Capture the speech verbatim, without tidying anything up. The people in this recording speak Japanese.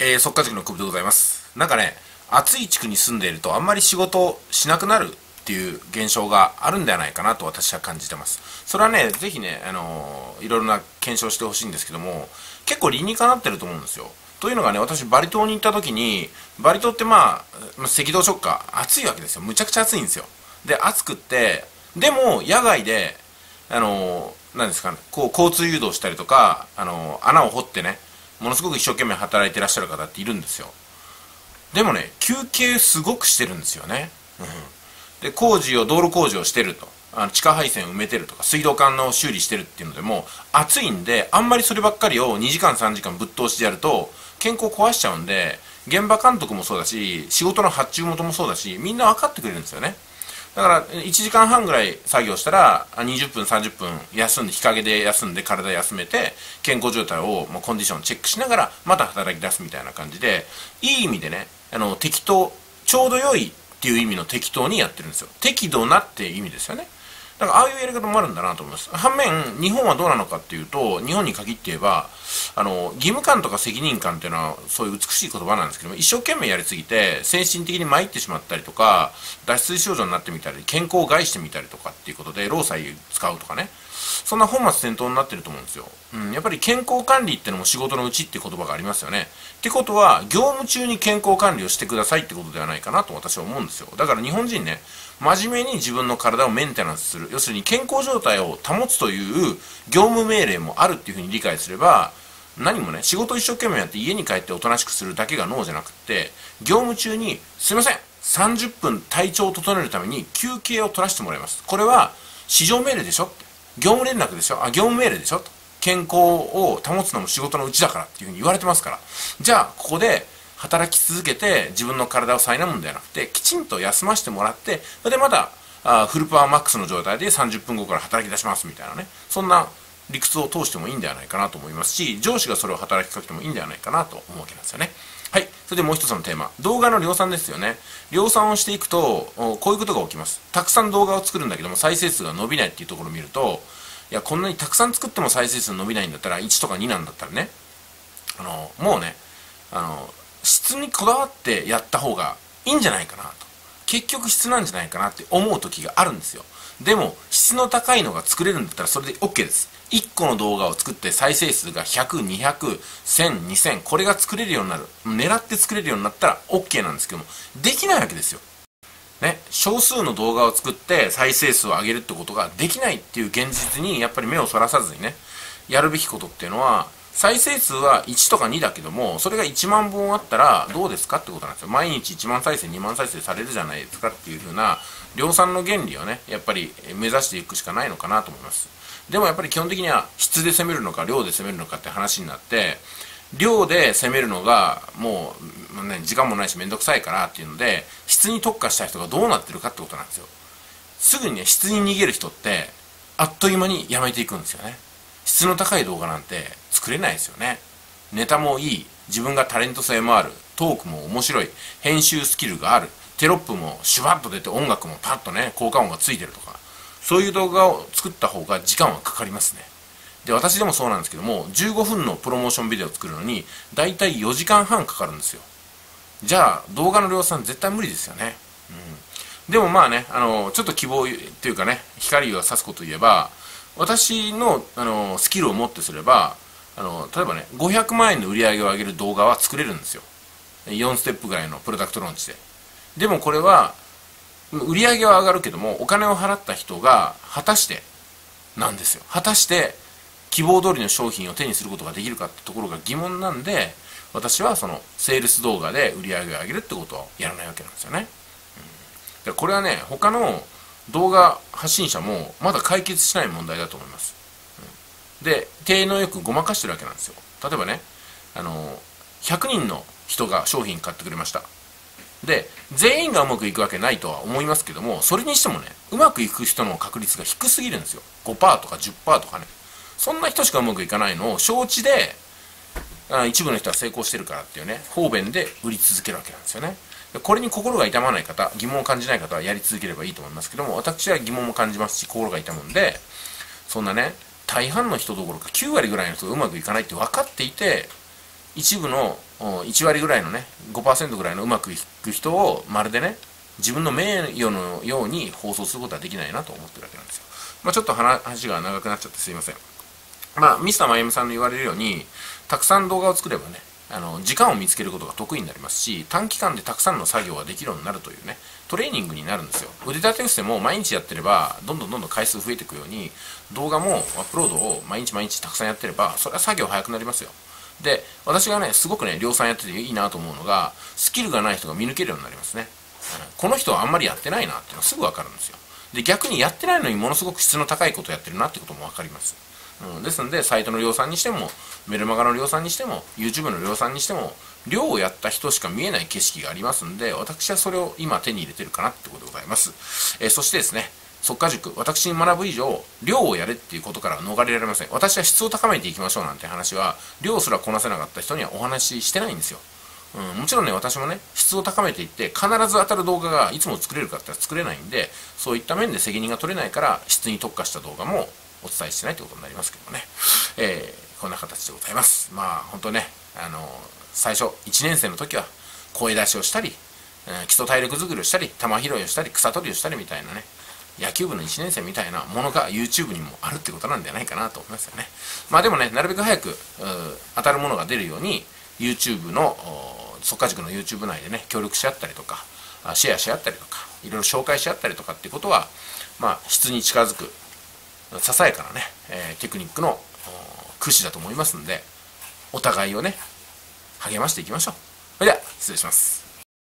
えー、速稼塾の久保でございます。なんかね、暑い地区に住んでいるとあんまり仕事をしなくなるっていう現象があるんではないかなと私は感じてます。それはね、ぜひね、あのー、いろいろな検証してほしいんですけども、結構理にかなってると思うんですよ。というのがね、私バリ島に行った時に、バリ島ってまあ、赤道直下、暑いわけですよ。むちゃくちゃ暑いんですよ。で、暑くって、でも野外で、あのー、なんですかね、こう交通誘導したりとか、あのー、穴を掘ってね、ものすごく一生懸命働いてらっしゃる方っているんですよ。でもね、休憩すごくしてるんですよね。うん、で、工事を、道路工事をしてると。あの地下配線を埋めてるとか、水道管の修理してるっていうのでも、暑いんで、あんまりそればっかりをにじかんさんじかんぶっ通してやると、健康壊しちゃうんで、現場監督もそうだし、仕事の発注元もそうだし、みんな分かってくれるんですよね。だからいちじかんはんぐらい作業したらにじゅっぷんさんじゅっぷん休んで、日陰で休んで体休めて健康状態を、まあ、コンディションチェックしながらまた働き出すみたいな感じで、いい意味でね、あの適当、ちょうど良いっていう意味の適当にやってるんですよ。適度なっていう意味ですよね。だからああいうやり方もあるんだなと思います。反面、日本はどうなのかっていうと、日本に限って言えば、あの、義務感とか責任感っていうのは、そういう美しい言葉なんですけども、一生懸命やりすぎて、精神的に参ってしまったりとか、脱水症状になってみたり、健康を害してみたりとかっていうことで、労災使うとかね。そんな本末転倒になってると思うんですよ。うん、やっぱり健康管理ってのも仕事のうちっていう言葉がありますよね。ってことは、業務中に健康管理をしてくださいってことではないかなと私は思うんですよ。だから日本人ね、真面目に自分の体をメンテナンスする。要するに健康状態を保つという業務命令もあるっていうふうに理解すれば、何もね、仕事を一生懸命やって家に帰っておとなしくするだけが脳じゃなくって、業務中に、すいません、さんじゅっぷん体調を整えるために休憩を取らせてもらいます。これは、市場命令でしょ、業務連絡でしょ、あ、業務命令でしょと。健康を保つのも仕事のうちだからっていうふうに言われてますから。じゃあ、ここで働き続けて自分の体を苛むんではなくて、きちんと休ませてもらって、それでまた、あフルパワーマックスの状態でさんじゅっぷんごから働き出しますみたいなね。そんな理屈を通してもいいんではないかなと思いますし、上司がそれを働きかけてもいいんではないかなと思うわけなんですよね。はい。それでもう一つのテーマ。動画の量産ですよね。量産をしていくと、こういうことが起きます。たくさん動画を作るんだけども、再生数が伸びないっていうところを見ると、いや、こんなにたくさん作っても再生数伸びないんだったら、いちとかになんだったらね、あの、もうね、あの、質にこだわってやった方がいいんじゃないかなと。結局質なんじゃないかなって思う時があるんですよ。でも、質の高いのが作れるんだったらそれで OK です。いっこの動画を作って再生数がひゃく、にひゃく、せん、にせん、これが作れるようになる。狙って作れるようになったら OK なんですけども、できないわけですよ。ね、少数の動画を作って再生数を上げるってことができないっていう現実にやっぱり目をそらさずにね、やるべきことっていうのは、再生数はいちとかにだけども、それがいちまんぼんあったらどうですかってことなんですよ。毎日いちまん再生、にまん再生されるじゃないですかっていう風な量産の原理をね、やっぱり目指していくしかないのかなと思います。でもやっぱり基本的には質で攻めるのか量で攻めるのかって話になって、量で攻めるのがもう、ね、時間もないしめんどくさいからっていうので、質に特化した人がどうなってるかってことなんですよ。すぐにね、質に逃げる人ってあっという間にやめていくんですよね。質の高い動画なんて作れないですよね。ネタもいい、自分がタレント性もある、トークも面白い、編集スキルがある、テロップもシュワッと出て音楽もパッとね、効果音がついてるとか、そういう動画を作った方が時間はかかりますね。で、私でもそうなんですけども、じゅうごふんのプロモーションビデオを作るのにだいたいよじかんはんかかるんですよ。じゃあ動画の量産絶対無理ですよね。うん、でもまあね、あのちょっと希望っていうかね、光を差すことを言えば、私の、あのスキルを持ってすれば、あの例えばね、ごひゃくまんえんの売り上げを上げる動画は作れるんですよ。よんステップぐらいのプロダクトローンチで。でもこれは売り上げは上がるけども、お金を払った人が果たしてなんですよ。果たして希望通りの商品を手にすることができるかってところが疑問なんで、私はそのセールス動画で売り上げを上げるってことをやらないわけなんですよね。うん、これはね、他の動画発信者もまだ解決しない問題だと思います。うん、で、手のよくごまかしてるわけなんですよ。例えばね、あのひゃくにんの人が商品買ってくれました。で、全員がうまくいくわけないとは思いますけども、それにしてもね、うまくいく人の確率が低すぎるんですよ。ごパーセントとか じゅっパーセント とかね。そんな人しかうまくいかないのを承知で、あ一部の人は成功してるからっていうね、方便で売り続けるわけなんですよね。これに心が痛まない方、疑問を感じない方はやり続ければいいと思いますけども、私は疑問も感じますし、心が痛むんで、そんなね、大半の人どころかきゅうわりぐらいの人がうまくいかないって分かっていて、一部のいち割ぐらいのね、ごパーセントぐらいのうまくいく人をまるでね、自分の名誉のように放送することはできないなと思ってるわけなんですよ。まあ、ちょっと話が長くなっちゃってすいません。まあ、ミスターマイアミさんの言われるように、たくさん動画を作ればね、あの、時間を見つけることが得意になりますし、短期間でたくさんの作業ができるようになるというね、トレーニングになるんですよ。腕立て伏せも毎日やってれば、どんどんどんどん回数増えていくように、動画もアップロードを毎日毎日たくさんやってれば、それは作業早くなりますよ。で、私がね、すごくね、量産やってていいなと思うのが、スキルがない人が見抜けるようになりますね。この人はあんまりやってないなっていうのはすぐわかるんですよ。で、逆にやってないのにものすごく質の高いことをやってるなってこともわかります。うん、ですので、サイトの量産にしても、メルマガの量産にしても、YouTube の量産にしても、量をやった人しか見えない景色がありますんで、私はそれを今手に入れてるかなってことでございます。えー、そしてですね、速稼塾、私に学ぶ以上、量をやれっていうことから逃れられません。私は質を高めていきましょうなんて話は、量すらこなせなかった人にはお話ししてないんですよ。うん、もちろんね、私もね、質を高めていって、必ず当たる動画がいつも作れるかって言ったら作れないんで、そういった面で責任が取れないから、質に特化した動画もお伝えしてないということになりますけどね。えー、こんな形でございます。まあ、本当ね、あのー、最初、いちねん生の時は、声出しをしたり、えー、基礎体力作りをしたり、球拾いをしたり、草取りをしたりみたいなね、野球部のいちねん生みたいなものが YouTube にもあるってことなんじゃないかなと思いますよね。まあでもね、なるべく早く、当たるものが出るように、YouTube の、速稼塾の YouTube 内でね、協力し合ったりとか、シェアし合ったりとか、いろいろ紹介し合ったりとかっていうことは、まあ、質に近づく、ささやかなね、えー、テクニックの駆使だと思いますんで、お互いをね、励ましていきましょう。それでは、失礼します。